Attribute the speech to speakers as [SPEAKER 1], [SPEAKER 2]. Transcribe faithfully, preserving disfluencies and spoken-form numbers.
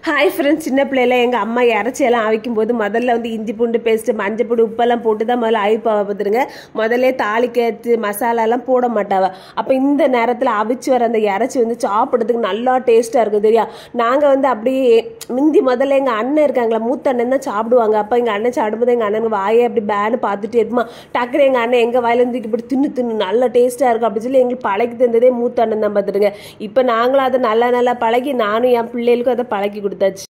[SPEAKER 1] Hi friends, சின்ன பிள்ளைல எங்கள் அம்மா இறச்சியெல்லாம் அவிக்கும் போது முதல்ல வந்து இஞ்சி பூண்டு பேஸ்ட்டு மஞ்சள் பொடி உப்பெல்லாம் போட்டு தான் முதல்ல அவிப்பாவை பார்த்துருங்க. முதல்ல தாளிக்கத்து மசாலாலாம் போட மாட்டாவ. அப்போ இந்த நேரத்தில் அவிச்சு வர அந்த இறச்சி வந்து சாப்பிட்றதுக்கு நல்லா டேஸ்ட்டாக இருக்கும் தெரியா. நாங்கள் வந்து அப்படியே முந்தி முதல்ல எங்கள் அண்ணன் இருக்காங்களா, மூத்த அண்ணன் தான் சாப்பிடுவாங்க. அப்போ எங்கள் அண்ணன் சாப்பிடும்போது எங்கள் அண்ணனுக்கு வாயை அப்படி பேனு பார்த்துட்டே இருக்குமா, டக்குனு எங்கள் அண்ணன் எங்கள் வாயிலேருந்து இப்படி தின்னு தின்னு நல்லா டேஸ்ட்டாக இருக்கும் அப்படின்னு சொல்லி எங்களுக்கு பழகி தந்ததே மூத்த அண்ணன் தான் பார்த்துருங்க. இப்போ நாங்களும் அதை நல்லா நல்லா பழகி நானும் என் பிள்ளைகளுக்கும் அதை பழக்கி கொடுத்தாச்சு.